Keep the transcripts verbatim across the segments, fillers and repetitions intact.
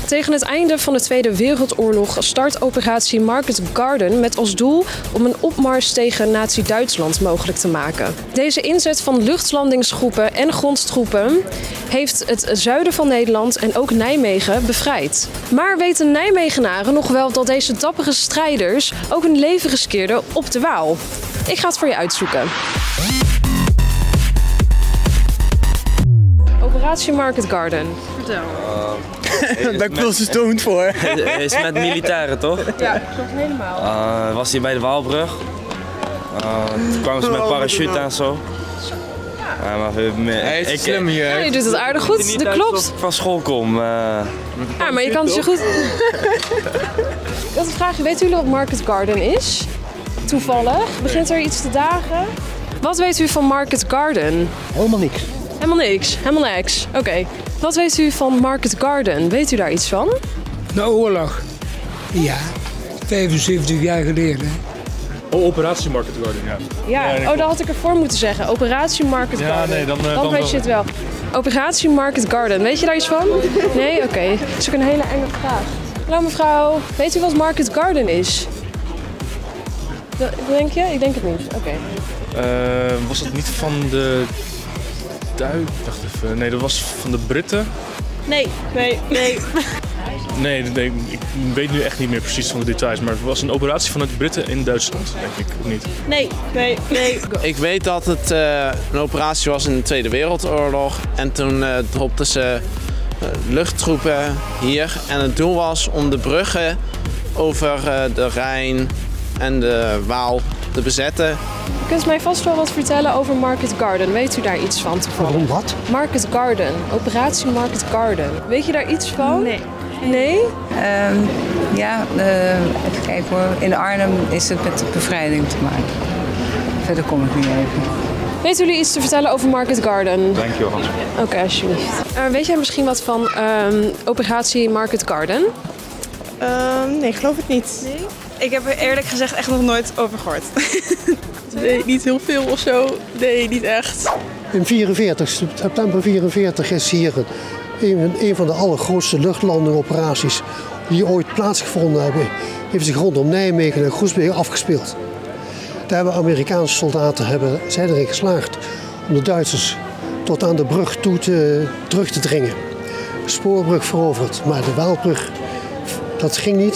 Tegen het einde van de Tweede Wereldoorlog start operatie Market Garden met als doel om een opmars tegen Nazi-Duitsland mogelijk te maken. Deze inzet van luchtlandingsgroepen en grondtroepen heeft het zuiden van Nederland en ook Nijmegen bevrijd. Maar weten Nijmegenaren nog wel dat deze dappere strijders ook hun leven riskeerden op de Waal? Ik ga het voor je uitzoeken. Operatie Market Garden. Vertel. Daar ben ik veel te stoned voor. Het is met militairen, toch? Ja, klopt helemaal. Uh, was hij bij de Waalbrug. Uh, toen kwamen ze met parachute en zo. Ja, maar meer, Hij is ik, slim hier. Ja, je doet het aardig goed, dat klopt. Als ik van school kom. Uh, Ja, maar je kan het zo goed. Ik had een vraagje, weten jullie wat Market Garden is? Toevallig. Begint er iets te dagen? Wat weet u van Market Garden? Helemaal niks. Helemaal niks. Helemaal niks. Oké. Okay. Wat weet u van Market Garden? Weet u daar iets van? De oorlog. Ja, vijfenzeventig jaar geleden. Oh, Operatie Market Garden, ja. Ja, ja oh, dat had ik ervoor moeten zeggen. Operatie Market ja, Garden. Nee, dan, uh, dan, dan weet wel. je het wel. Operatie Market Garden. Weet je daar iets van? Nee? Oké. Okay. Dat is ook een hele enge vraag. Hallo mevrouw. Weet u wat Market Garden is? Denk je? Ik denk het niet. Oké. Okay. Uh, was dat niet van de Duitsers? Wacht even. Nee, dat was van de Britten. Nee, nee, nee. Nee, nee, ik weet nu echt niet meer precies van de details, maar het was een operatie vanuit de Britten in Duitsland, denk ik, of niet? Nee, nee, nee. Ik weet dat het uh, een operatie was in de Tweede Wereldoorlog en toen uh, dropten ze uh, luchttroepen hier en het doel was om de bruggen over uh, de Rijn en de Waal te bezetten. U kunt mij vast wel wat vertellen over Market Garden. Weet u daar iets van toevallig? Waarom wat? Market Garden, operatie Market Garden. Weet je daar iets van? Nee. Nee? Um, ja, uh, even kijken hoor. In Arnhem is het met de bevrijding te maken. Verder kom ik niet even. Weten jullie iets te vertellen over Market Garden? Dankjewel. Oké, okay, alsjeblieft. Uh, weet jij misschien wat van um, operatie Market Garden? Uh, nee, ik geloof het niet. Nee? Ik heb er eerlijk gezegd echt nog nooit over gehoord. Nee, niet heel veel of zo. Nee, niet echt. In vierenveertig, september vierenveertig is hier een, een van de allergrootste luchtlandingoperaties die ooit plaatsgevonden hebben, heeft zich rondom Nijmegen en Groesbeek afgespeeld. Daar hebben Amerikaanse soldaten hebben, zijn erin geslaagd om de Duitsers tot aan de brug toe te, terug te dringen. De spoorbrug veroverd, maar de Waalbrug, dat ging niet.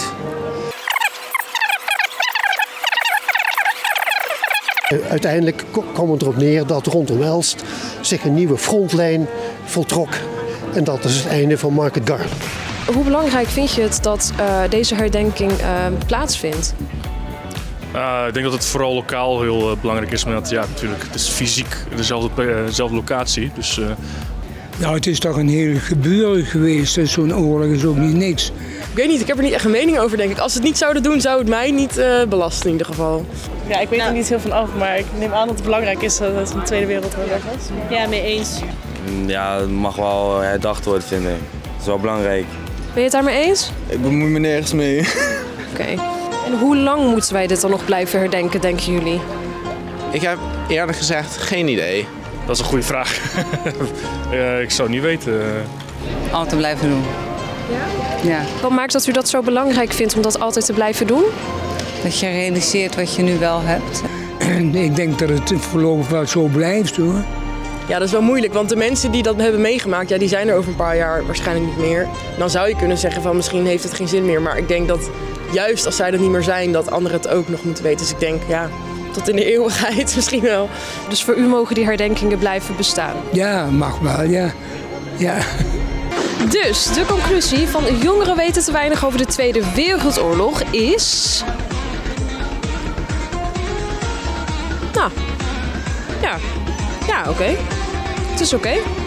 Uiteindelijk kwam het erop neer dat rondom Elst zich een nieuwe frontlijn voltrok. En dat is het einde van Market Garden. Hoe belangrijk vind je het dat uh, deze herdenking uh, plaatsvindt? Uh, ik denk dat het vooral lokaal heel uh, belangrijk is. Maar ja, natuurlijk, het is fysiek dezelfde, uh, dezelfde locatie. Dus, uh... Nou, het is toch een hele gebeuren geweest. Zo'n oorlog is ook niet niks. Ik weet niet, ik heb er niet echt een mening over, denk ik. Als ze het niet zouden doen, zou het mij niet uh, belasten in ieder geval. Ja, ik weet nou. er niet heel van af, maar ik neem aan dat het belangrijk is dat het een Tweede Wereldoorlog was. Ja, mee eens. Ja, het mag wel herdacht worden, vind ik. Het is wel belangrijk. Ben je het daarmee eens? Ik bemoei me nergens mee. Oké. Okay. En hoe lang moeten wij dit dan nog blijven herdenken, denken jullie? Ik heb eerlijk gezegd geen idee. Dat is een goede vraag. uh, ik zou het niet weten. Altijd blijven doen. Ja? Ja. Wat maakt dat u dat zo belangrijk vindt om dat altijd te blijven doen? Dat je realiseert wat je nu wel hebt. Ik denk dat het voorlopig wel zo blijft hoor. Ja, dat is wel moeilijk, want de mensen die dat hebben meegemaakt, ja, die zijn er over een paar jaar waarschijnlijk niet meer. Dan zou je kunnen zeggen van misschien heeft het geen zin meer, maar ik denk dat juist als zij er niet meer zijn, dat anderen het ook nog moeten weten. Dus ik denk, ja, tot in de eeuwigheid misschien wel. Dus voor u mogen die herdenkingen blijven bestaan? Ja, mag wel, ja. Ja. Dus de conclusie van jongeren weten te weinig over de Tweede Wereldoorlog is... Nou, ja, ja oké. Okay. Het is oké. Okay.